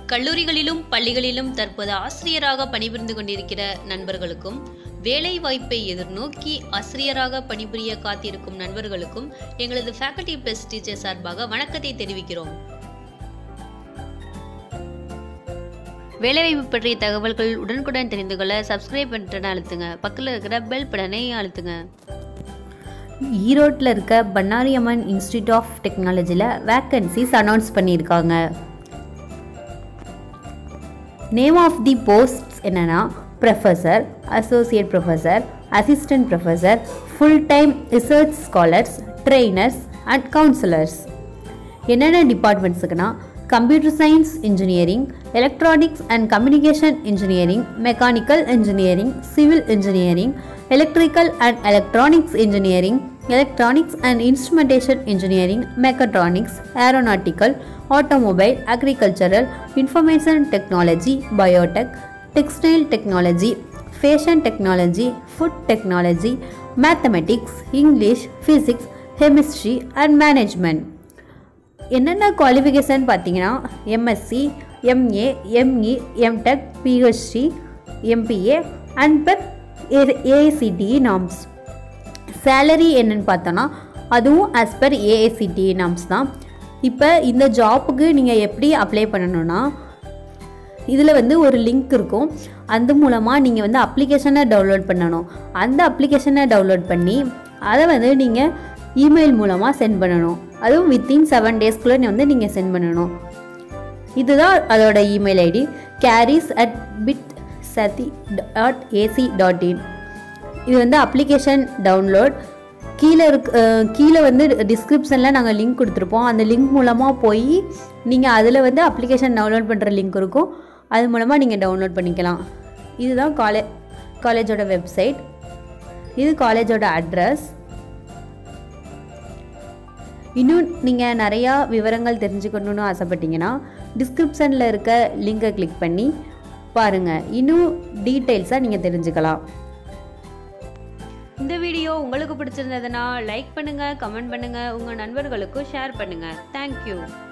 கல்லூரிகளிலும் பள்ளிகளிலும் தற்போது ஆசிரியராக பணிபுரிந்து கொண்டிருக்கிற நண்பர்களுக்கும், வேலை வாய்ப்பை எதிர்நோக்கி ஆசிரியராக பணிபுரிய காத்திருக்கும் நண்பர்களுக்கும் எங்களது ஃபேக்கல்டி பிளஸ் டீச்சர் சார்பாக வணக்கத்தை தெரிவிக்கிறோம். வேலைவாய்ப்பு பற்றிய தகவல்கள் உடனுக்குடன் தெரிந்து கொள்ள சப்ஸ்கிரைப் பட்டனை அழுத்துங்க. பக்கத்தில் இருக்கிற பெல் பட்டனை அழுத்துங்க. ஈரோட்டில் இருக்க பன்னாரி அம்மன் இன்ஸ்டிடியூட் ஆஃப் டெக்னாலஜியில் வேக்கன்சிஸ் அனௌன்ஸ் பண்ணியிருக்காங்க. நேம் ஆஃப் தி போஸ்ட்ஸ் என்னென்னா professor, associate professor, assistant professor, full time research scholars, trainers and counsellors. என்னென்ன டிபார்ட்மெண்ட்ஸுக்குன்னா computer science engineering, electronics and communication engineering, mechanical engineering, civil engineering, electrical and electronics engineering, electronics and instrumentation engineering, mechatronics, aeronautical, automobile, agricultural, information technology, biotech, textile technology, fashion technology, food technology, mathematics, English, physics, chemistry and management. என்னென்ன qualification பார்த்தீங்கன்னா MSc, MA, ME, MTech, PhD, MBA and per AICTE norms. Salary என்னன்னு பார்த்தோன்னா அதுவும் as per AICTE norms தான். இப்போ இந்த ஜாப்புக்கு நீங்கள் எப்படி அப்ளை பண்ணணும்னா இதில் ஒரு லிங்க் இருக்கும். அது மூலமாக நீங்கள் அப்ளிகேஷனை டவுன்லோட் பண்ணணும். அந்த அப்ளிகேஷனை டவுன்லோட் பண்ணி அதை நீங்கள் இமெயில் மூலமாக சென்ட் பண்ணணும். அதுவும் வித்தின் 7 டேஸ்க்குள்ளே நீங்கள் சென்ட் பண்ணணும். இதுதான் அதோட இமெயில் ஐடி caris@bitsati.ac.in. இது அப்ளிகேஷன் டவுன்லோட். கீழே டிஸ்கிரிப்ஷனில் நாங்கள் லிங்க் கொடுத்துருப்போம். அந்த லிங்க் மூலமாக போய் நீங்கள் அதில் அப்ளிகேஷன் டவுன்லோட் பண்ணுற லிங்க் இருக்கும். அது மூலமாக நீங்கள் டவுன்லோட் பண்ணிக்கலாம். இதுதான் காலேஜோட வெப்சைட். இது காலேஜோட அட்ரஸ். இன்னும் நீங்கள் நிறையா விவரங்கள் தெரிஞ்சுக்கணுன்னு ஆசைப்பட்டீங்கன்னா டிஸ்கிரிப்ஷனில் இருக்க லிங்கை கிளிக் பண்ணி பாருங்கள். இன்னும் டீட்டெயில்ஸாக நீங்கள் தெரிஞ்சுக்கலாம். இந்த வீடியோ உங்களுக்கு பிடிச்சிருந்ததுன்னா லைக் பண்ணுங்கள், கமெண்ட் பண்ணுங்கள், உங்கள் நண்பர்களுக்கும் ஷேர் பண்ணுங்கள். தேங்க்யூ.